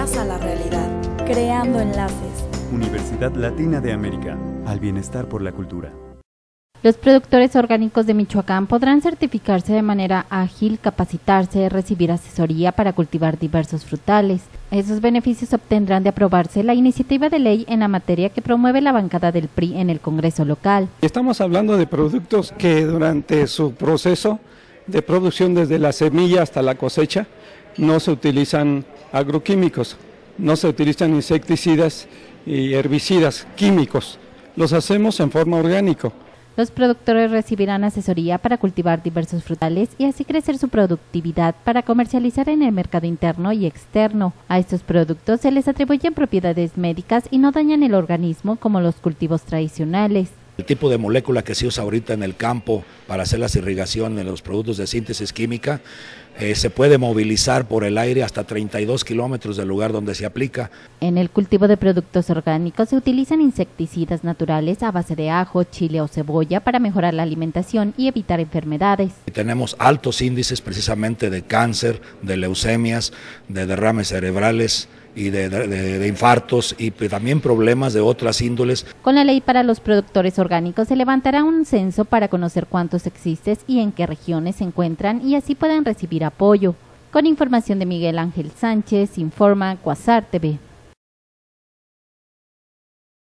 más a la realidad, creando enlaces. Universidad Latina de América, al bienestar por la cultura. Los productores orgánicos de Michoacán podrán certificarse de manera ágil, capacitarse, recibir asesoría para cultivar diversos frutales. Esos beneficios obtendrán de aprobarse la iniciativa de ley en la materia que promueve la bancada del PRI en el Congreso local. Estamos hablando de productos que durante su proceso de producción, desde la semilla hasta la cosecha, no se utilizan agroquímicos, no se utilizan insecticidas y herbicidas químicos. Los hacemos en forma orgánica. Los productores recibirán asesoría para cultivar diversos frutales y así crecer su productividad para comercializar en el mercado interno y externo. A estos productos se les atribuyen propiedades médicas y no dañan el organismo como los cultivos tradicionales. El tipo de molécula que se usa ahorita en el campo para hacer las irrigaciones en los productos de síntesis química se puede movilizar por el aire hasta 32 kilómetros del lugar donde se aplica. En el cultivo de productos orgánicos se utilizan insecticidas naturales a base de ajo, chile o cebolla para mejorar la alimentación y evitar enfermedades. Tenemos altos índices precisamente de cáncer, de leucemias, de derrames cerebrales y de infartos y también problemas de otras índoles. Con la ley para los productores orgánicos se levantará un censo para conocer cuántos existen y en qué regiones se encuentran y así puedan recibir apoyo. Con información de Miguel Ángel Sánchez, informa Cuasar TV.